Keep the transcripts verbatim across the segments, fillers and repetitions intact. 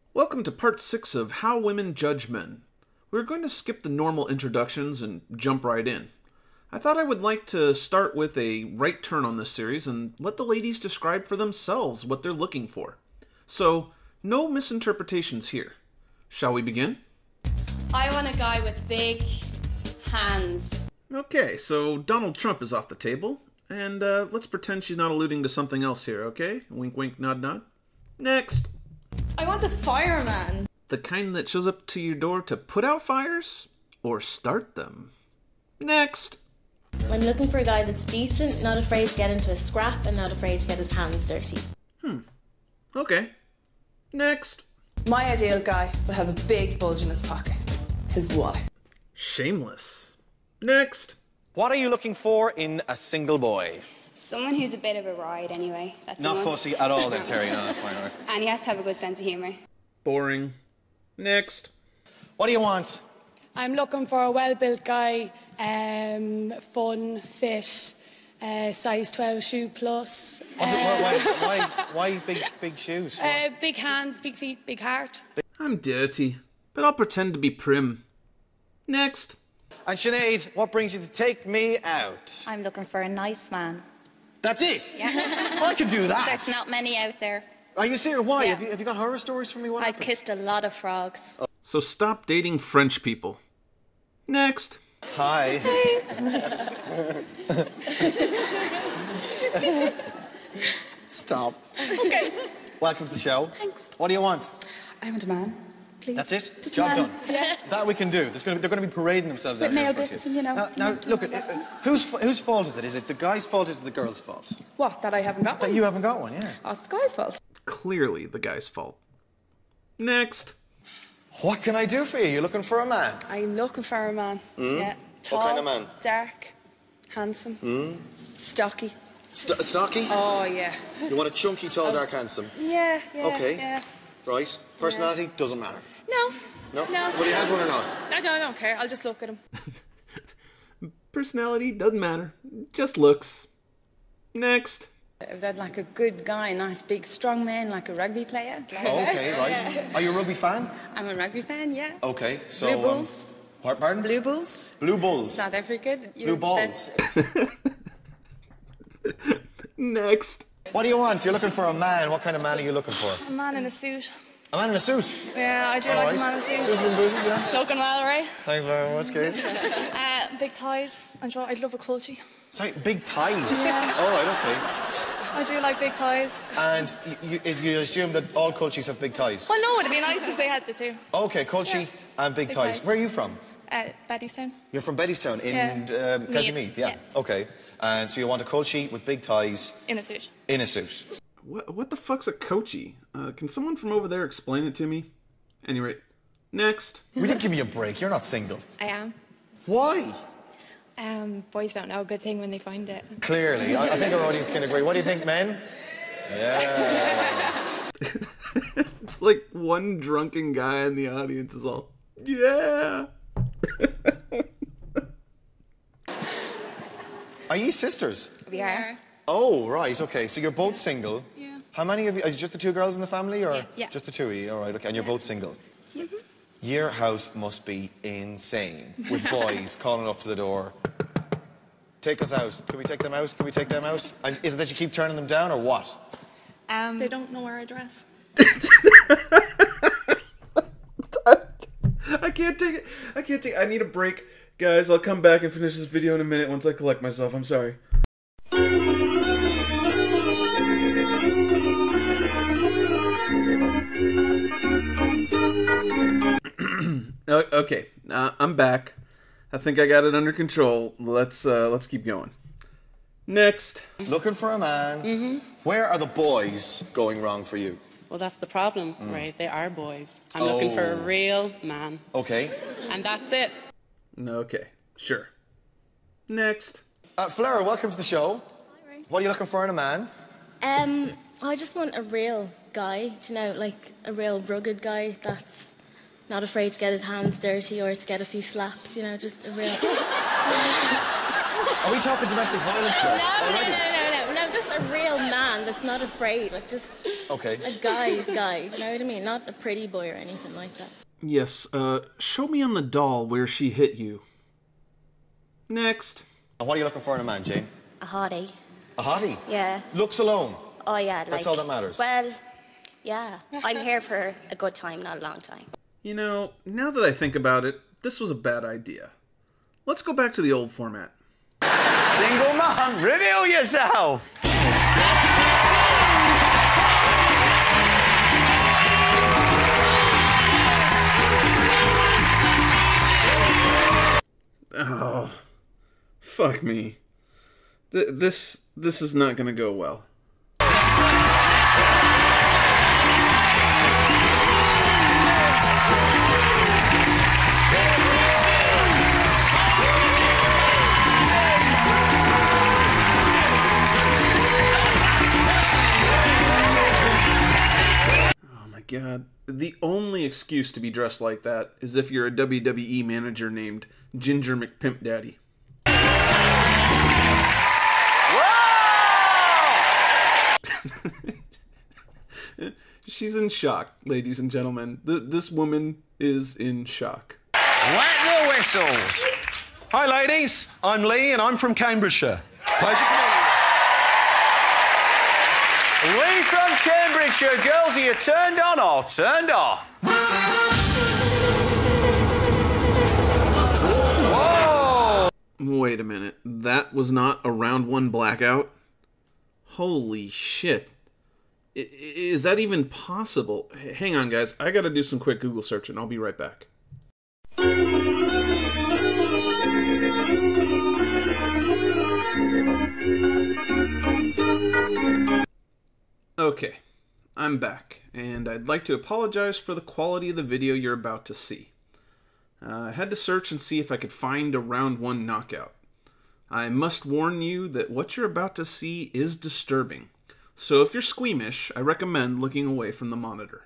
Welcome to part six of How Women Judge Men. We're going to skip the normal introductions and jump right in. I thought I would like to start with a right turn on this series and let the ladies describe for themselves what they're looking for. So, no misinterpretations here. Shall we begin? I want a guy with big hands. Okay, so Donald Trump is off the table, and uh, let's pretend she's not alluding to something else here, okay? Wink, wink, nod, nod. Next. I want a fireman. The kind that shows up to your door to put out fires or start them. Next. I'm looking for a guy that's decent, not afraid to get into a scrap, and not afraid to get his hands dirty. Hmm. Okay. Next. My ideal guy would have a big bulge in his pocket. His wallet. Shameless. Next. What are you looking for in a single boy? Someone who's a bit of a ride, anyway. That's Not a must. fussy at all then, Terry. No, that's fine, all right. And he has to have a good sense of humour. Boring. Next. What do you want? I'm looking for a well-built guy, um, fun, fit, uh, size twelve shoe plus. What's it, why, why, why, why big, big shoes? Uh, big hands, big feet, big heart. I'm dirty, but I'll pretend to be prim. Next. And Sinead, what brings you to take me out? I'm looking for a nice man. That's it? Yeah. Well, I can do that. There's not many out there. Are you serious? Why? Yeah. Have, you, have you got horror stories for me? What I've happened? kissed a lot of frogs. Oh. So stop dating French people. Next. Hi. Stop. Okay. Welcome to the show. Thanks. What do you want? I want a man, please. That's it? Just Job a man. done. Yeah. That we can do. There's gonna be, they're going to be parading themselves With out here male in front of bits you. and, you know, Now, now you know, look, at, uh, whose, whose fault is it? Is it the guy's fault or is it the girl's fault? What, that I haven't got That one? you haven't got one, yeah. Oh, it's the guy's fault. Clearly the guy's fault. Next. What can I do for you? You're looking for a man. I'm looking for a man. Yeah. Tall, kind of man? dark, handsome, stocky. St- stocky? Oh, yeah. You want a chunky, tall, dark, handsome? Yeah, yeah, Okay. yeah. Right. Personality? Doesn't matter. No. No? No. But he has one or not? I don't, I don't care. I'll just look at him. Personality doesn't matter. Just looks. Next. That like a good guy, nice big strong man, like a rugby player. Oh, okay, right. Are you a rugby fan? I'm a rugby fan, yeah. Okay, so... Blue um, Bulls. par- pardon? Blue Bulls. Blue Bulls. South Africa. You Blue know, balls. that's- Next. What do you want? You're looking for a man. What kind of man are you looking for? A man in a suit. A man in a suit. Yeah, I do All like right. a man in a suit. Susan Booty, yeah. Looking well, right? Thanks very much, Kate. Uh, big ties. I'm sure I'd love a culture. Sorry, big ties. Yeah. All right, okay. I do like big ties. And you, you, you assume that all cultures have big ties? Well, no, it'd be nice if they had the two. Okay, culture Yeah. and big, Big ties. ties. Where are you from? Uh, Bettystown. You're from Bettystown in Yeah. um, County Meath, Meath, yeah. yeah. Okay. And so you want a culture with big ties In a suit. in a suit. What, what the fuck's a coachie? Uh, can someone from over there explain it to me? Anyway, next. Will you give me a break? You're not single. I am. Why? Um, boys don't know a good thing when they find it. Clearly. I, I think our audience can agree. What do you think, men? Yeah. It's like one drunken guy in the audience is all, yeah. Are you sisters? We are. Oh, right, okay. So you're both single. Yeah. How many of you? Are you just the two girls in the family, or Yeah. Yeah. just the two of you? All right, okay. And you're both single. Your house must be insane with boys calling up to the door. Take us out. Can we take them out? Can we take them out? And is it that you keep turning them down, or what? Um, They don't know our address. I can't take it. I can't take it. I need a break. Guys, I'll come back and finish this video in a minute once I collect myself. I'm sorry. Okay, uh, I'm back. I think I got it under control. Let's uh, let's keep going. Next. Looking for a man. Mm-hmm. Where are the boys going wrong for you? Well, that's the problem, right? They are boys. I'm looking for a Oh. real man. Okay. And that's it. Okay, sure. Next. Uh, Fleur, welcome to the show. Hi, Ray. What are you looking for in a man? Um, I just want a real guy, you know, like a real rugged guy that's not afraid to get his hands dirty or to get a few slaps, you know, just a real... Are we talking domestic violence now? No, no, already? no, no, no, no, just a real man that's not afraid. Like, just Okay. a guy's guy. You know what I mean? Not a pretty boy or anything like that. Yes, uh, show me on the doll where she hit you. Next. And what are you looking for in a man, Jane? A hottie. A hottie? Yeah. Looks alone? Oh, yeah. Like, That's all that matters? Well, yeah. I'm here for a good time, not a long time. You know, now that I think about it, this was a bad idea. Let's go back to the old format. Single man, reveal yourself! Oh, fuck me. Th this, this is not gonna go well. God, the only excuse to be dressed like that is if you're a W W E manager named Ginger McPimpdaddy. She's in shock, ladies and gentlemen. Th this woman is in shock. Whack the whistles! Hi, ladies. I'm Lee, and I'm from Cambridgeshire. Pleasure to meet you. Lee from Cambridgeshire, girls, are you turned on or turned off? Whoa! Wait a minute. That was not a round one blackout? Holy shit. I is that even possible? H hang on, guys. I gotta do some quick Google searching. I'll be right back. Okay, I'm back, and I'd like to apologize for the quality of the video you're about to see. Uh, I had to search and see if I could find a round one knockout. I must warn you that what you're about to see is disturbing, so if you're squeamish, I recommend looking away from the monitor.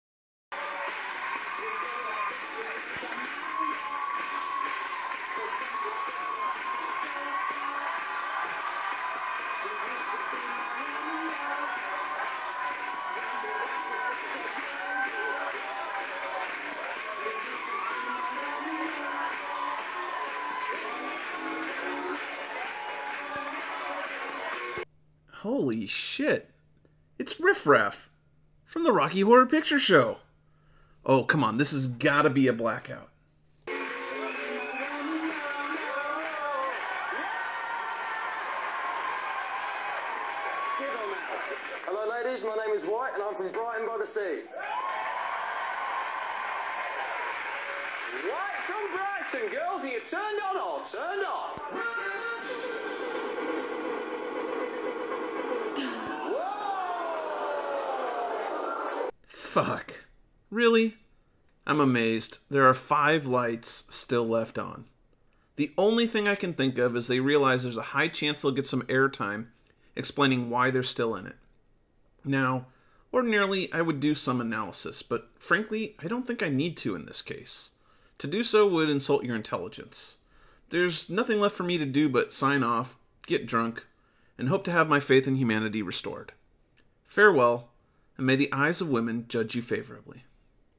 Holy shit. It's Riff Raff from the Rocky Horror Picture Show. Oh, come on. This has got to be a blackout. Hello, ladies. My name is White, and I'm from Brighton by the Sea. White from Brighton, girls. Are you turned on or turned off? Fuck. Really? I'm amazed. There are five lights still left on. The only thing I can think of is they realize there's a high chance they'll get some airtime explaining why they're still in it. Now, ordinarily I would do some analysis, but frankly, I don't think I need to in this case. To do so would insult your intelligence. There's nothing left for me to do but sign off, get drunk, and hope to have my faith in humanity restored. Farewell, and may the eyes of women judge you favorably.